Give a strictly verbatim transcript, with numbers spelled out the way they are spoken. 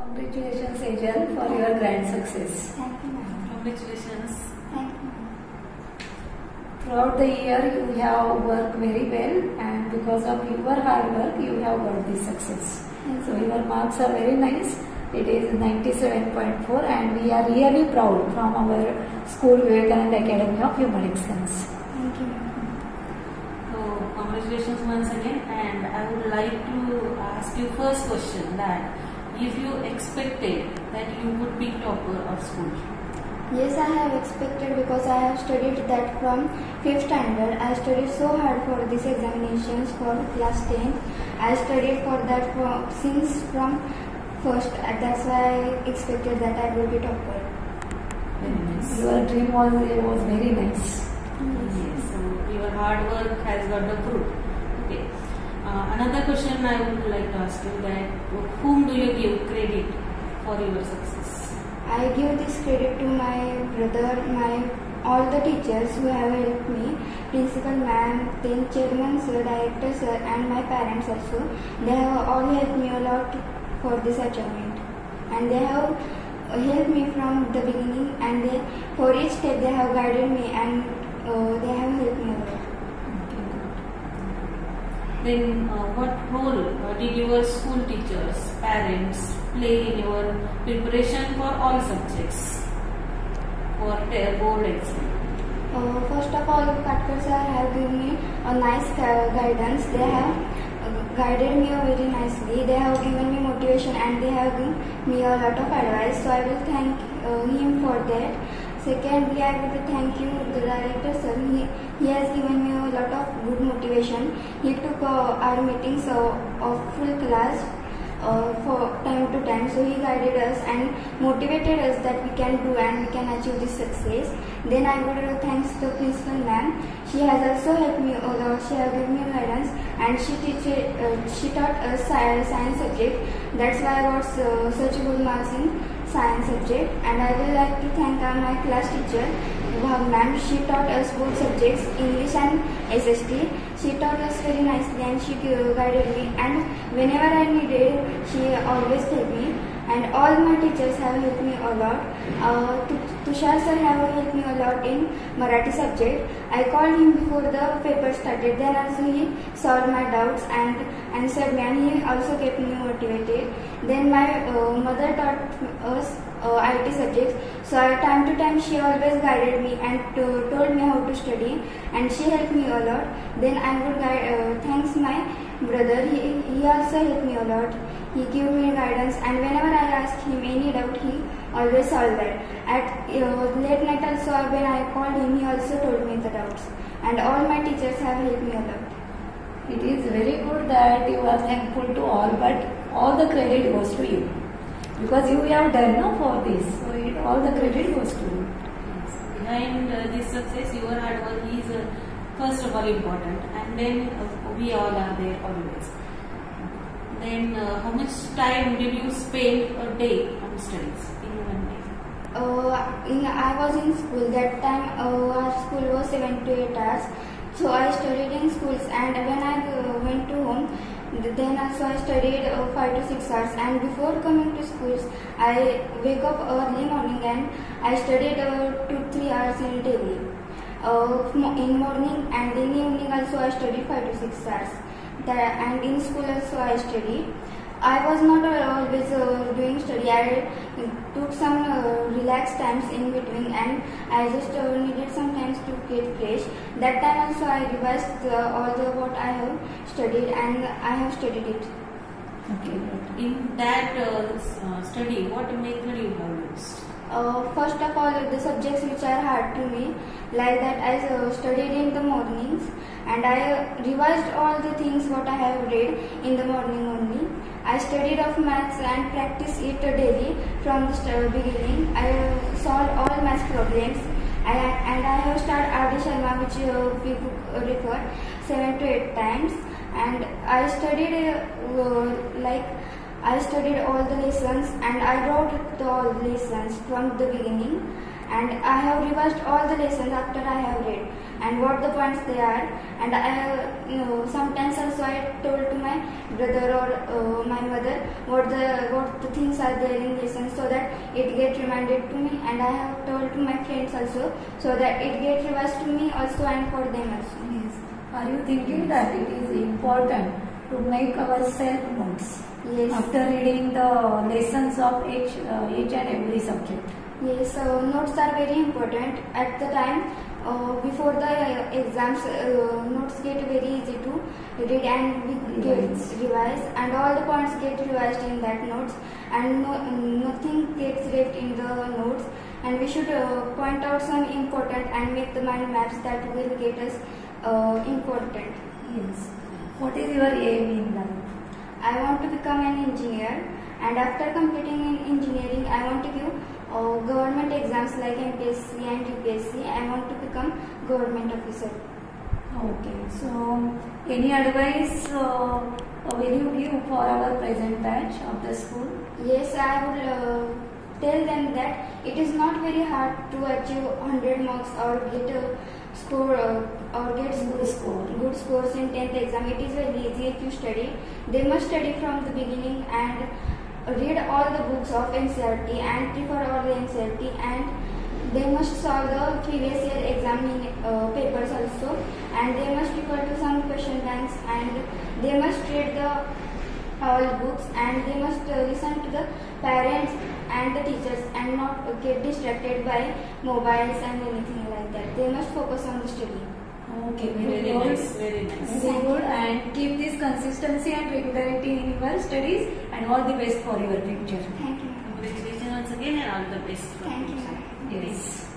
Congratulations, Angel, for your grand success. Thank you, ma'am. Congratulations. Thank you, ma'am. Throughout the year, you have worked very well, and because of your hard work, you have got this success. Thank So you. your marks are very nice. It is ninety-seven point four, and we are really proud from our school Vivekananda Academy of Human Excellence. Thank you, ma'am. So congratulations once again, and I would like to ask you first question that if you expected that you would be topper of school. Yes, I have expected because I have studied that from fifth standard. I studied so hard for these examinations for class tenth. I studied for that from, since from first. That's why I expected that I will be topper. Very nice. Your dream was, was very nice. Yes, so your hard work has got the fruit. Okay. Uh, another question I would like to ask you that whom do you give credit for your success? I give this credit to my brother, my all the teachers who have helped me, principal ma'am, then chairman sir, director sir, and my parents also. They have all helped me a lot for this achievement, and they have helped me from the beginning. And they, for each step, they have guided me, and uh, they have helped me a lot. Then uh, what role uh, did your school teachers, parents play in your preparation for all subjects for their board exam? Uh, first of all, Katkar sir have given me a nice gu- guidance. They have uh, guided me very nicely. They have given me motivation, and they have given me a lot of advice. So I will thank uh, him for that. Secondly, I will thank you, the director sir. He, he has given me a lot of good motivation. He took uh, our meetings uh, of full class uh, for time to time. So he guided us and motivated us that we can do and we can achieve this success. Then I would uh, thanks the principal ma'am. She has also helped me a lot. She has given me guidance, and she teach, uh, she taught us science, science subject. That's why I got uh, such good marks in science subject. And I would like to thank uh, my class teacher, Bhag ma'am. She taught us both subjects, English and S S T. She taught us very nicely, and she uh, guided me. And whenever I needed, she always helped me. And all my teachers have helped me a lot. Uh, Tushar sir have helped me a lot in Marathi subject. I called him before the paper started. Then also he solved my doubts and answered me, and he also kept me motivated. Then my uh, mother taught us uh, I T subjects. So uh, time to time she always guided me and to, told me how to study, and she helped me a lot. Then I would guide, uh, thanks my brother. He, he also helped me a lot. He gave me guidance, and whenever I asked him any doubt, he always solved that. At uh, late night also, when I called him, he also told me the doubts. And all my teachers have helped me a lot. It is very good that you are thankful to all, but all the credit goes to you. Because you have done no for this, so it, all the credit goes to you. Yes. Behind uh, this success, your hard work is uh, first of all important, and then uh, we all are there always. Then uh, how much time did you spend a day on studies in one day? Uh, in, I was in school. That time uh, our school was seven to eight hours. So I studied in schools, and when I uh, went to home, then also I studied uh, five to six hours. And before coming to schools, I wake up early morning and I studied uh, two three hours in daily. Uh, in morning and in evening also I studied five to six hours. That, and in school also I studied. I was not uh, always uh, doing study. I took some uh, relaxed times in between, and I just uh, needed some times to get fresh. That time also I revised uh, all the what I have studied, and I have studied it. Okay, good. In that uh, s- uh, study, what method you have used? Uh, first of all, the subjects which are hard to me, like that I uh, studied in the mornings, and I uh, revised all the things what I have read in the morning only. I studied of maths and practice it uh, daily from the st- beginning. I uh, solved all maths problems. I, and I have started R D Sharma, which uh, we uh, refer seven to eight times. And I studied uh, uh, like I studied all the lessons, and I wrote the all lessons from the beginning, and I have revised all the lessons after I have read. and what the points they are. And I have, you know, sometimes also I told to my brother or uh, my mother what the what the things are there in lesson, so that it get reminded to me. And I have told to my friends also, so that it get revised to me also and for them also. Yes. Are you thinking that it is important to make our self notes? Yes. After reading the lessons of each, uh, each and every subject. Yes, uh, notes are very important. At the time, uh, before the uh, exams, uh, notes get very easy to read and we get Revise. revised, and all the points get revised in that notes, and no, nothing gets left in the notes. And we should uh, point out some important and make the mind maps that will get us uh, important. Yes. What is your aim in life? I want to become an engineer, and after completing in engineering, I want to give uh, government exams like M P S C and U P S C. I want to become government officer. Okay. So, any advice uh, will you give for our present batch of the school? Yes, I will uh, tell them that it is not very hard to achieve one hundred marks or get a score uh, or get Good score. good scores in tenth exam. It is very easy if you study. They must study from the beginning and read all the books of N C E R T and prefer all the N C E R T, and they must solve the previous year exam uh, papers also, and they must refer to some question banks, and they must read the all books, and they must uh, listen to the parents and the teachers and not uh, get distracted by mobiles and anything like that. They must focus on the study. Okay, very, Very good. nice, very nice. Very good, and keep this consistency and regularity in your studies, and all the best for your future. Thank you. Congratulations once again and all the best for Thank you. future. Yes.